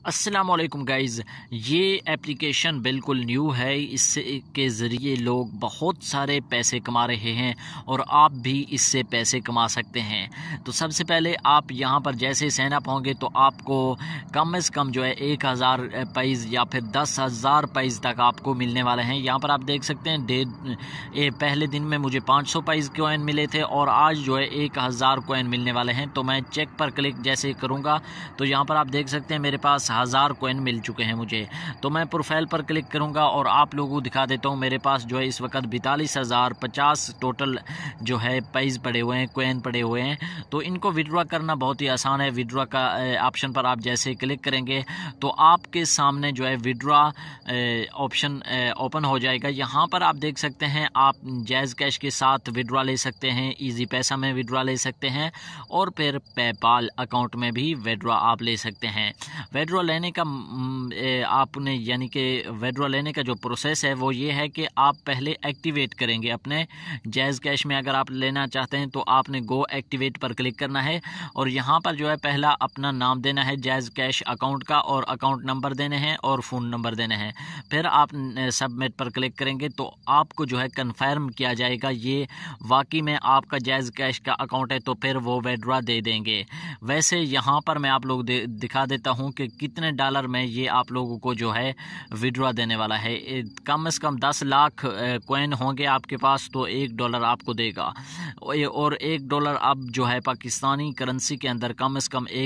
अस्सलाम वालेकुम गाइज़। ये एप्लीकेशन बिल्कुल न्यू है। इससे के ज़रिए लोग बहुत सारे पैसे कमा रहे हैं और आप भी इससे पैसे कमा सकते हैं। तो सबसे पहले आप यहाँ पर जैसे साइन अप होंगे तो आपको कम से कम जो है 1000 पैस या फिर 10,000 पैस तक आपको मिलने वाले हैं। यहाँ पर आप देख सकते हैं पहले दिन में मुझे 500 पैस कॉइन मिले थे और आज जो है 1000 कॉइन मिलने वाले हैं। तो मैं चेक पर क्लिक जैसे करूँगा तो यहाँ पर आप देख सकते हैं मेरे पास 1000 कॉइन मिल चुके हैं मुझे। तो मैं प्रोफाइल पर क्लिक करूंगा और आप लोगों को दिखा देता हूं। मेरे पास जो है इस वक्त 42,050 टोटल जो है पैस पड़े हुए हैं, कॉइन पड़े हुए हैं। तो इनको विड्रॉ करना बहुत ही आसान है। विड्रॉ का ऑप्शन पर आप जैसे क्लिक करेंगे तो आपके सामने जो है विड्रॉ ऑप्शन ओपन हो जाएगा। यहाँ पर आप देख सकते हैं आप जैज़ कैश के साथ विड्रॉ ले सकते हैं, इजी पैसा में विड्रॉ ले सकते हैं और फिर पेपाल अकाउंट में भी विड्रॉ आप ले सकते हैं। विड्रॉ लेने का आपने यानी कि विड्रॉ लेने का जो प्रोसेस है वो ये है कि आप पहले एक्टिवेट करेंगे अपने जैज़ कैश में। अगर आप लेना चाहते हैं तो आपने गो एक्टिवेट पर क्लिक करना है और यहाँ पर जो है पहला अपना नाम देना है जैज़ कैश अकाउंट का और अकाउंट नंबर देने हैं और फ़ोन नंबर देने हैं। फिर आप सबमिट पर क्लिक करेंगे तो आपको जो है कन्फर्म किया जाएगा ये वाकई में आपका जैज़ कैश का अकाउंट है, तो फिर वो विड्रॉ दे देंगे। वैसे यहाँ पर मैं आप लोग दिखा देता हूँ कि कितने डॉलर में ये आप लोगों को जो है विड्रॉ देने वाला है। कम से कम 10 लाख कॉइन होंगे आपके पास तो $1 आपको देगा और $1 अब जो है पाकिस्तानी करेंसी के अंदर कम से कम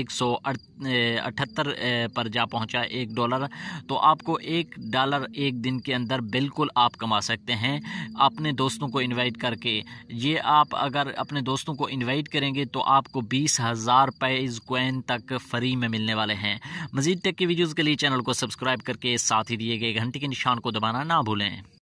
178 पर जा पहुंचा $1। तो आपको $1 एक दिन के अंदर बिल्कुल आप कमा सकते हैं अपने दोस्तों को इनवाइट करके। ये आप अगर अपने दोस्तों को इनवाइट करेंगे तो आपको 20,000 पैस कॉइन तक फ्री में मिलने वाले हैं। मज़ीद टेक की वीडियोज़ के लिए चैनल को सब्सक्राइब करके साथ ही दिए गए घंटे के निशान को दबाना ना भूलें।